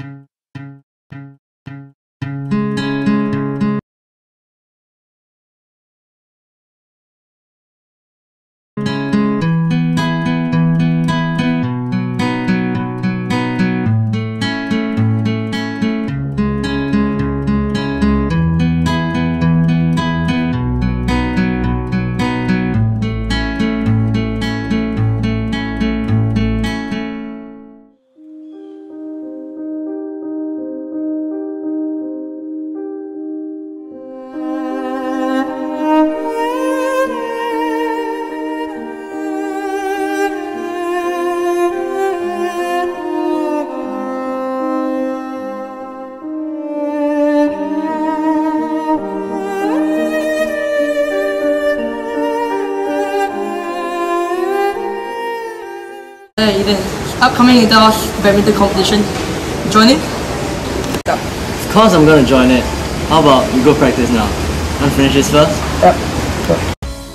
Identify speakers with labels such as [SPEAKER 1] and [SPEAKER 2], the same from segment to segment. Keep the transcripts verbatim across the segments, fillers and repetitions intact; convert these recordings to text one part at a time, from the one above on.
[SPEAKER 1] Hey Eden, upcoming inter-house badminton competition. Join it?
[SPEAKER 2] Yep. Of course I'm gonna join it. How about we go practice now? Want to finish this first?
[SPEAKER 1] Yep. Sure.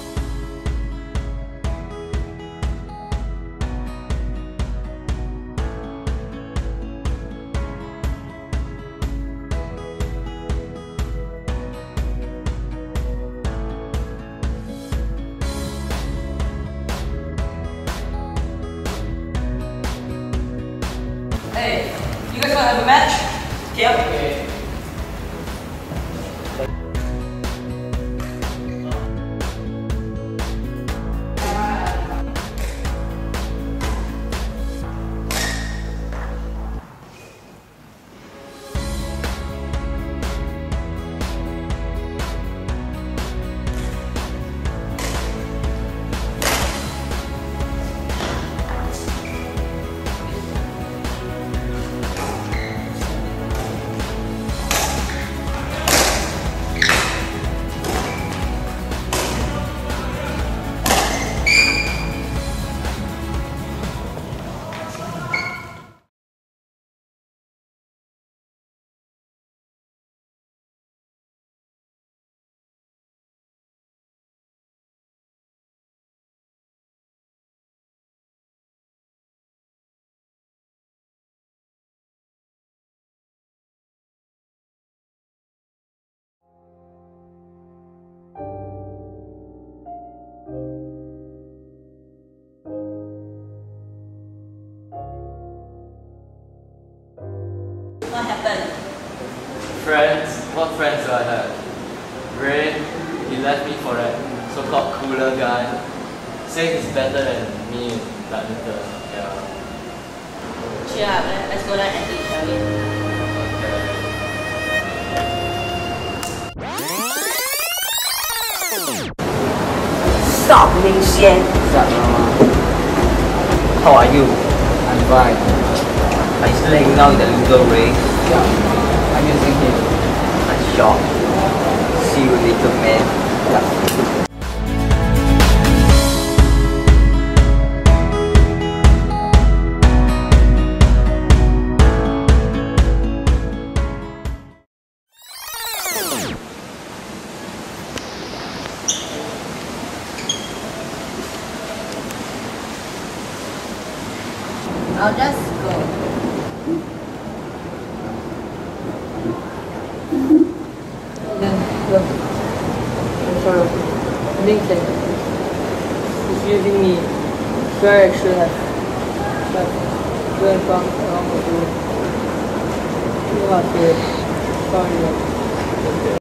[SPEAKER 1] Hey, you guys wanna have a match? Okay. Okay. What happened?
[SPEAKER 2] Friends? What friends do I have? Ray, he left me for that so-called cooler guy. Says he's better than me in badminton. Yeah.
[SPEAKER 1] Cheer up, let's go down and eat, shall we?
[SPEAKER 3] Stop, Ling Xian.
[SPEAKER 2] What's up, Mama?
[SPEAKER 3] How are you?
[SPEAKER 2] I'm fine.
[SPEAKER 3] Are you still hanging out with the little Ray?
[SPEAKER 2] Yeah. I'm using him.
[SPEAKER 3] I'm shocked. See you later, man.
[SPEAKER 2] Yeah.
[SPEAKER 1] I'll just go. Then, look. I'm sorry. Lincoln is using me. Sure, I should have. But going wrong along with you. You are here. Sorry.